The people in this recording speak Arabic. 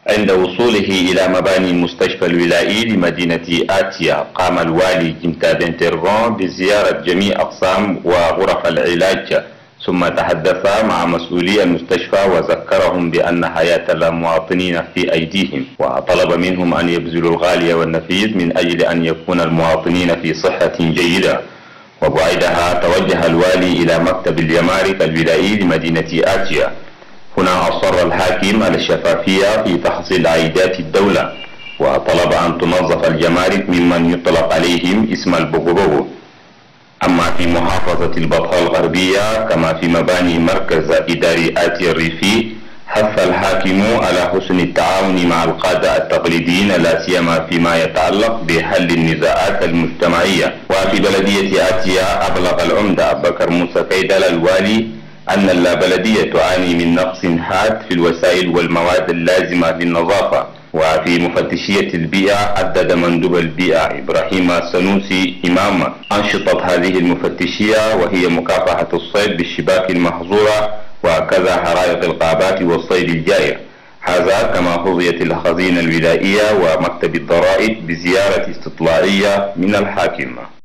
عند وصوله إلى مباني المستشفى الولائي لمدينة آتيا، قام الوالي جمتا بنتيرفون بزيارة جميع أقسام وغرف العلاج، ثم تحدث مع مسؤولي المستشفى وذكرهم بأن حياة المواطنين في أيديهم، وطلب منهم أن يبذلوا الغالي والنفيس من أجل أن يكون المواطنين في صحة جيدة. وبعدها توجه الوالي إلى مكتب الجمارك الولائي لمدينة آتيا. هنا أصر الحاكم على الشفافية في تحصيل عائدات الدولة، وطلب أن تنظف الجمارك ممن يطلق عليهم اسم البغبغو. أما في محافظة البطحة الغربية كما في مباني مركز إداري آتيا الريفي، حث الحاكم على حسن التعاون مع القادة التقليديين لا سيما فيما يتعلق بحل النزاعات المجتمعية. وفي بلدية آتيا أبلغ العمدة أبو بكر موسى كيدال الوالي أن البلدية تعاني من نقص حاد في الوسائل والمواد اللازمة للنظافة. وفي مفتشية البيئة عدد مندوب البيئة إبراهيم السنوسي إمام أنشطة هذه المفتشية، وهي مكافحة الصيد بالشباك المحظورة وكذا حرائق الغابات والصيد الجائر. هذا كما حظيت الخزينة الولائية ومكتب الضرائب بزيارة استطلاعية من الحاكم.